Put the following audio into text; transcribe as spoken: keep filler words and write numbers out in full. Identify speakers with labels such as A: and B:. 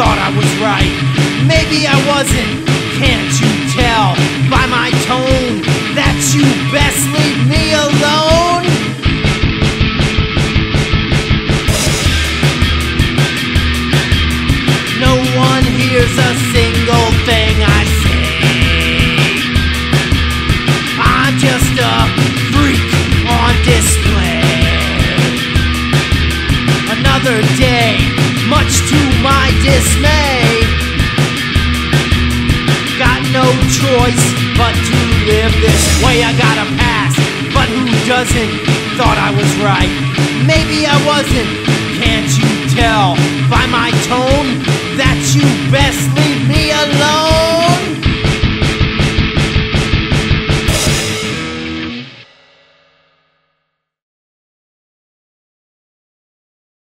A: thought I was right. Maybe I wasn't, can't you tell by my tone that you best leave me alone? No one hears a single thing I say. I'm just a freak on display. Another day, much to my dismay. Got no choice but to live this way. I gotta pass, but who doesn't? Thought I was right. Maybe I wasn't. Can't you tell by my tone that you best